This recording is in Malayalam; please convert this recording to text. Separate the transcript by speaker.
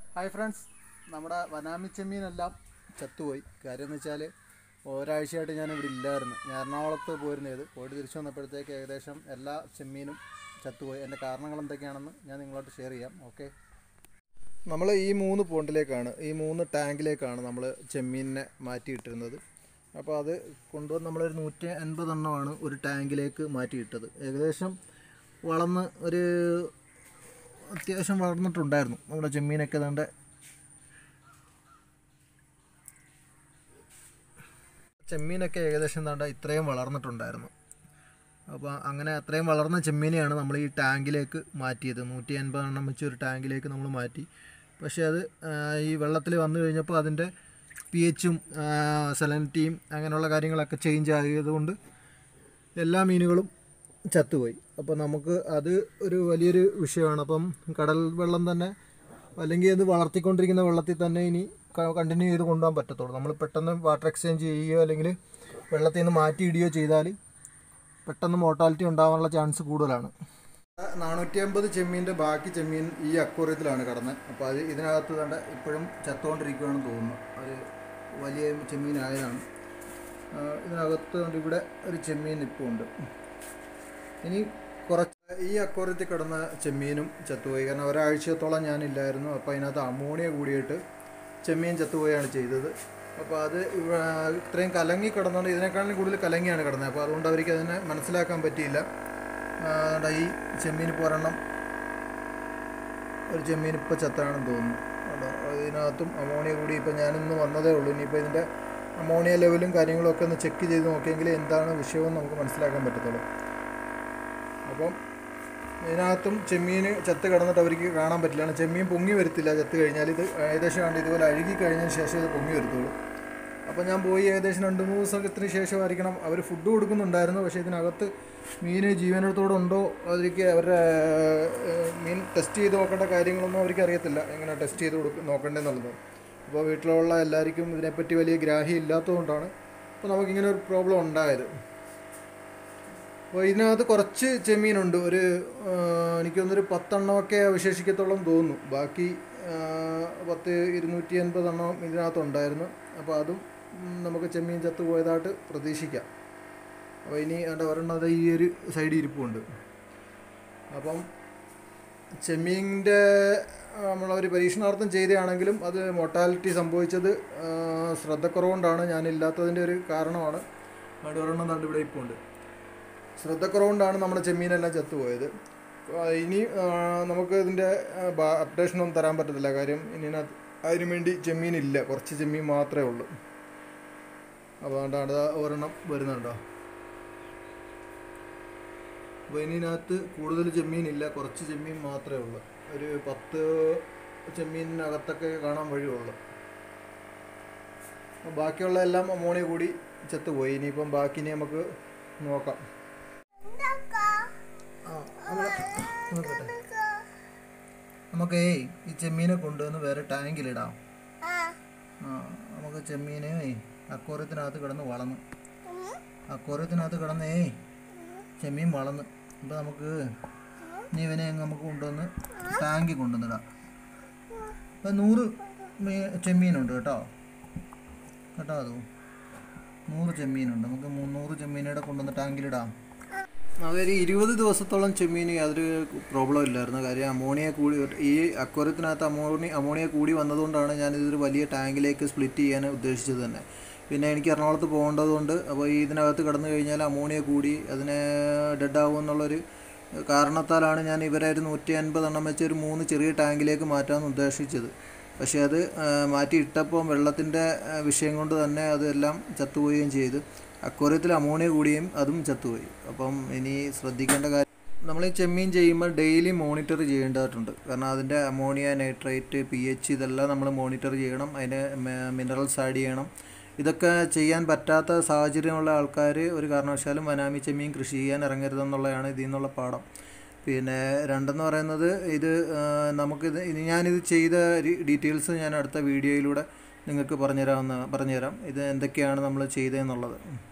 Speaker 1: ഹായ് ഫ്രണ്ട്സ്, നമ്മുടെ വനാമി ചെമ്മീനെല്ലാം ചത്തുപോയി. കാര്യം എന്ന് വെച്ചാൽ ഒരാഴ്ചയായിട്ട് ഞാനിവിടെ ഇല്ലായിരുന്നു. ഞാൻ എറണാകുളത്ത് പോയിരുന്നത്. പോയിട്ട് തിരിച്ചു വന്നപ്പോഴത്തേക്ക് ഏകദേശം എല്ലാ ചെമ്മീനും ചത്തുപോയി. അതിൻ്റെ കാരണങ്ങൾ എന്തൊക്കെയാണെന്ന് ഞാൻ നിങ്ങളോട് ഷെയർ ചെയ്യാം. ഓക്കെ, നമ്മൾ ഈ 3 പോണ്ടിലേക്കാണ്, ഈ 3 ടാങ്കിലേക്കാണ് നമ്മൾ ചെമ്മീനിനെ മാറ്റിയിട്ടിരുന്നത്. അപ്പോൾ അത് കൊണ്ടുവന്ന് നമ്മളൊരു 180 എണ്ണമാണ് ഒരു ടാങ്കിലേക്ക് മാറ്റിയിട്ടത്. ഏകദേശം വളർന്ന് അത്യാവശ്യം വളർന്നിട്ടുണ്ടായിരുന്നു നമ്മുടെ ചെമ്മീനൊക്കെ. ഏതാണ്ട് ചെമ്മീനൊക്കെ ഏകദേശം എന്താണ്ട് ഇത്രയും വളർന്നിട്ടുണ്ടായിരുന്നു. അപ്പോൾ അങ്ങനെ അത്രയും വളർന്ന ചെമ്മീനെയാണ് നമ്മൾ ഈ ടാങ്കിലേക്ക് മാറ്റിയത്. 180 എണ്ണം വെച്ച് ഒരു ടാങ്കിലേക്ക് നമ്മൾ മാറ്റി. പക്ഷേ അത് ഈ വെള്ളത്തിൽ വന്നു കഴിഞ്ഞപ്പോൾ അതിൻ്റെ pH-ഉം സലനിറ്റിയും അങ്ങനെയുള്ള കാര്യങ്ങളൊക്കെ ചേഞ്ച് ആയതുകൊണ്ട് എല്ലാ മീനുകളും ചത്തുപോയി. അപ്പോൾ നമുക്ക് അത് ഒരു വലിയൊരു വിഷയമാണ്. അപ്പം കടൽ വെള്ളം തന്നെ, അല്ലെങ്കിൽ അത് വളർത്തിക്കൊണ്ടിരിക്കുന്ന വെള്ളത്തിൽ തന്നെ ഇനി കണ്ടിന്യൂ ചെയ്ത് കൊണ്ടുപോകാൻ പറ്റത്തുള്ളൂ. നമ്മൾ പെട്ടെന്ന് വാട്ടർ എക്സ്ചേഞ്ച് ചെയ്യുകയോ അല്ലെങ്കിൽ വെള്ളത്തിൽ നിന്ന് മാറ്റിയിടുകയോ ചെയ്താൽ പെട്ടെന്ന് മോർട്ടാലിറ്റി ഉണ്ടാകാനുള്ള ചാൻസ് കൂടുതലാണ്. 450 ചെമ്മീൻ്റെ ബാക്കി ചെമ്മീൻ ഈ അക്വേറിയത്തിലാണ് കിടന്നത്. അപ്പോൾ അത് ഇതിനകത്ത് കണ്ട ഇപ്പോഴും ചത്തുകൊണ്ടിരിക്കുകയാണെന്ന് തോന്നുന്നു. ഒരു വലിയ ചെമ്മീനായതാണ്. ഇതിനകത്ത് ഇവിടെ ഒരു ചെമ്മീൻ ഇപ്പോൾ ഉണ്ട്. ഇനി കുറച്ച് ഈ അക്വേറിയത്തിൽ കിടന്ന ചെമ്മീനും ചത്തുപോയി. കാരണം ഒരാഴ്ചത്തോളം ഞാനില്ലായിരുന്നു. അപ്പോൾ അതിനകത്ത് അമോണിയ കൂടിയിട്ട് ചെമ്മീൻ ചത്തുപോയാണ് ചെയ്തത്. അപ്പോൾ അത് ഇത്രയും കലങ്ങി കിടന്നുകൊണ്ട് ഇതിനേക്കാളും കൂടുതൽ കലങ്ങിയാണ് കിടന്നത്. അപ്പോൾ അതുകൊണ്ട് അവർക്ക് അതിനെ മനസ്സിലാക്കാൻ പറ്റിയില്ല. ഈ ചെമ്മീൻ ഇപ്പോൾ ഒരു ചെമ്മീൻ ഇപ്പോൾ ചത്താണെന്ന് തോന്നുന്നു. ഇതിനകത്തും അമോണിയ കൂടി. ഇപ്പോൾ ഞാനിന്ന് വന്നതേ ഉള്ളൂ. ഇനിയിപ്പോൾ ഇതിൻ്റെ അമോണിയ ലെവലും കാര്യങ്ങളും ഒക്കെ ഒന്ന് ചെക്ക് ചെയ്ത് നോക്കിയെങ്കിൽ എന്താണ് വിഷയമെന്ന് നമുക്ക് മനസ്സിലാക്കാൻ പറ്റത്തുള്ളൂ. അപ്പം ഇതിനകത്തും ചെമ്മീൻ ചത്ത് കിടന്നിട്ട് അവർക്ക് കാണാൻ പറ്റില്ല. ചെമ്മീൻ പൊങ്ങി വരത്തില്ല ചത്ത് കഴിഞ്ഞാൽ. ഇത് ഏകദേശം കണ്ട് ഇതുപോലെ അഴുകി കഴിഞ്ഞതിന് ശേഷം ഇത് പൊങ്ങി വരത്തുള്ളൂ. അപ്പോൾ ഞാൻ പോയി ഏകദേശം 2-3 ദിവസത്തിന് ശേഷമായിരിക്കണം. അവർ ഫുഡ് കൊടുക്കുന്നുണ്ടായിരുന്നു. പക്ഷേ ഇതിനകത്ത് മീൻ ജീവനത്തോടെ ഉണ്ടോ, അവർക്ക് അവരുടെ മീൻ ടെസ്റ്റ് ചെയ്ത് നോക്കേണ്ട കാര്യങ്ങളൊന്നും അവർക്ക് അറിയത്തില്ല, എങ്ങനെ ടെസ്റ്റ് ചെയ്ത് നോക്കേണ്ടതെന്നുള്ളത്. അപ്പോൾ വീട്ടിലുള്ള എല്ലാവർക്കും ഇതിനെപ്പറ്റി വലിയ ഗ്രാഹ്യം ഇല്ലാത്തതുകൊണ്ടാണ് ഇപ്പോൾ നമുക്കിങ്ങനെ ഒരു പ്രോബ്ലം ഉണ്ടായത്. അപ്പോൾ ഇതിനകത്ത് കുറച്ച് ചെമ്മീനുണ്ട്. എനിക്കൊന്നൊരു 10 എണ്ണമൊക്കെ അവശേഷിക്കത്തോളം തോന്നുന്നു. ബാക്കി 280 എണ്ണം ഇതിനകത്തുണ്ടായിരുന്നു. അപ്പോൾ അതും നമുക്ക് ചെമ്മീൻ ചത്തു പോയതായിട്ട് പ്രതീക്ഷിക്കാം. അപ്പോൾ ഇനി ഒരെണ്ണം ഈ ഒരു സൈഡിൽ ഇരിപ്പുണ്ട്. അപ്പം ചെമ്മീൻ്റെ നമ്മളൊരു പരീക്ഷണാർത്ഥം ചെയ്തതാണെങ്കിലും അത് മോർട്ടാലിറ്റി സംഭവിച്ചത് ശ്രദ്ധക്കുറവുകൊണ്ടാണ്, ഞാനില്ലാത്തതിൻ്റെ ഒരു കാരണമാണ്. ഒരെണ്ണം ഇവിടെ ഇപ്പോൾ ഉണ്ട്. ശ്രദ്ധക്കുറവുകൊണ്ടാണ് നമ്മുടെ ചെമ്മീനെല്ലാം ചത്തുപോയത്. ഇനി നമുക്ക് ഇതിൻ്റെ അപ്ഡേഷനൊന്നും തരാൻ പറ്റത്തില്ല. കാര്യം ഇനി അതിനു വേണ്ടി ചെമ്മീനില്ല, കുറച്ച് ചെമ്മീൻ മാത്രമേ ഉള്ളൂ. അപ്പോൾ അതുകൊണ്ടാണ് ഒരെണ്ണം വരുന്നുണ്ടോ. അപ്പോൾ ഇതിനകത്ത് കൂടുതൽ ചെമ്മീനില്ല, കുറച്ച് ചെമ്മീൻ മാത്രമേ ഉള്ളൂ. ഒരു 10 ചെമ്മീനകത്തൊക്കെ കാണാൻ വഴിയുള്ളൂ. ബാക്കിയുള്ള എല്ലാം അമോണിയ കൂടി ചത്തുപോയി. ഇനിയിപ്പം ബാക്കി നമുക്ക് നോക്കാം. നമുക്ക് ഈ ചെമ്മീനെ കൊണ്ടുവന്ന് വേറെ ടാങ്കിലിടാം. നമുക്ക് ചെമ്മീനെ അക്വേറിയത്തിനകത്ത് കിടന്ന് വളർന്നു. അക്വേറിയത്തിനകത്ത് കിടന്നേ ചെമ്മീൻ വളർന്നു. അപ്പോൾ നമുക്ക് ഇനി ഇവനെ നമുക്ക് കൊണ്ടുവന്ന് ടാങ്കിൽ കൊണ്ടുവന്നിടാം. അപ്പോൾ 100 ചെമ്മീനുണ്ട് കേട്ടോ. അത് 100 ചെമ്മീനുണ്ട്. നമുക്ക് 300 ചെമ്മീനോടെ കൊണ്ടുവന്ന് ടാങ്കിലിടാം. അതൊരു 20 ദിവസത്തോളം ചെമ്മീന് യാതൊരു പ്രോബ്ലം ഇല്ലായിരുന്നു. കാര്യം അമോണിയ കൂടി, ഈ അക്വേറിയത്തിനകത്ത് അമോണിയ കൂടി വന്നതുകൊണ്ടാണ് ഞാനിതൊരു വലിയ ടാങ്കിലേക്ക് സ്പ്ലിറ്റ് ചെയ്യാൻ ഉദ്ദേശിച്ചത് തന്നെ. പിന്നെ എനിക്ക് എറണാകുളത്ത് പോകേണ്ടതുകൊണ്ട്, അപ്പോൾ ഇതിനകത്ത് കിടന്നു കഴിഞ്ഞാൽ അമോണിയ കൂടി അതിനെ ഡെഡാവും എന്നുള്ളൊരു കാരണത്താലാണ് ഞാൻ ഇവരെ ഒരു 180 എണ്ണം വെച്ച് ഒരു 3 ചെറിയ ടാങ്കിലേക്ക് മാറ്റാമെന്ന് ഉദ്ദേശിച്ചത്. പക്ഷേ അത് മാറ്റിയിട്ടപ്പോൾ വെള്ളത്തിൻ്റെ വിഷയം കൊണ്ട് തന്നെ അതെല്ലാം ചത്തുപോവുകയും ചെയ്തു. അക്വേറിയത്തിൽ അമോണിയ കൂടിയും അതും ചത്തുപോയി. അപ്പം ഇനി ശ്രദ്ധിക്കേണ്ട കാര്യം, നമ്മൾ ഈ ചെമ്മീൻ ചെയ്യുമ്പോൾ ഡെയിലി മോണിറ്റർ ചെയ്യേണ്ടതായിട്ടുണ്ട്. കാരണം അതിൻ്റെ അമോണിയ, നൈട്രേറ്റ്, pH ഇതെല്ലാം നമ്മൾ മോണിറ്റർ ചെയ്യണം. അതിന് മിനറൽസ് ആഡ് ചെയ്യണം. ഇതൊക്കെ ചെയ്യാൻ പറ്റാത്ത സാഹചര്യമുള്ള ആൾക്കാർ ഒരു കാരണവശാലും വനാമി ചെമ്മീൻ കൃഷി ചെയ്യാൻ ഇറങ്ങരുതെന്നുള്ളതാണ് ഇതിൽ നിന്നുള്ള പാഠം. പിന്നെ രണ്ടെന്ന് പറയുന്നത്, ഞാനിത് ചെയ്ത ഡീറ്റെയിൽസ് ഞാൻ അടുത്ത വീഡിയോയിലൂടെ നിങ്ങൾക്ക് പറഞ്ഞുതരാം. ഇത് എന്തൊക്കെയാണ് നമ്മൾ ചെയ്തതെന്നുള്ളത്.